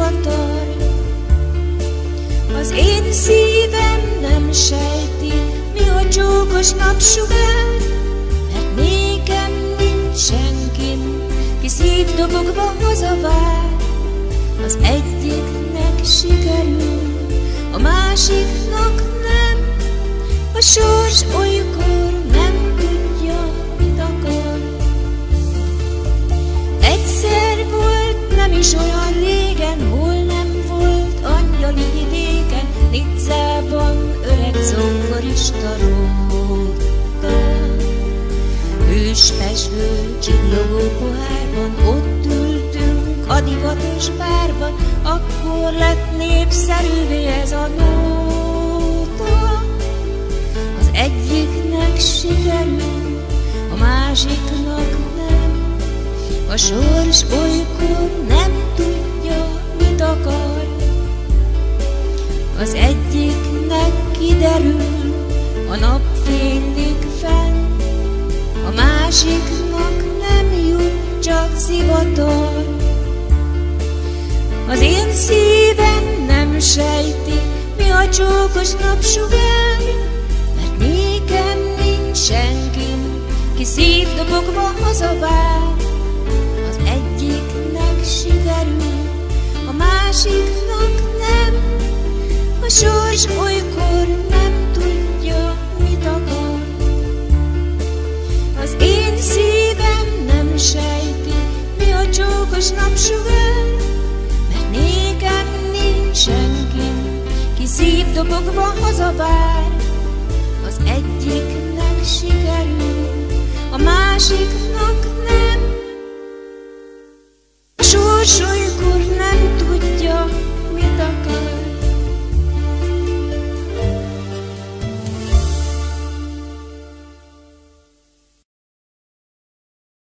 zivatar. Az én szívem nem sejti, mi a csókos napsugár, mert nékem nincs senkin, ki szívdobogva hazavár. Az egyiknek sikerül, a másiknak nem, a sors olykor nem tudja, mit akar. Egyszer volt, nem is olyan régen, hol nem volt angyali vidéken, Nizzában öreg zongorista róta. Hős-pezsgő csillogó pohárban, ott ültünk a divatos bárban, akkor lett népszerűvé ez a nóta. Az egyiknek sikerül, a másiknak nem, a sors olykor nem tudja, mit akar. Az egyiknek kiderül, a nap fénylik fenn, a másiknak nem jut, csak zivatar. Az én szívem nem sejti, mi a csókos napsugár, mert nékem nincs senkin, ki szívdobogva hazavár. Az egyiknek sikerül, a másiknak nem, a sors olykor nem tudja, mit akar. Az én szívem nem sejti, mi a csókos napsugár, mert nékem nincs senkin, ki szívdobogva hazavár. Az egyiknek sikerül, a másiknak nem, a sors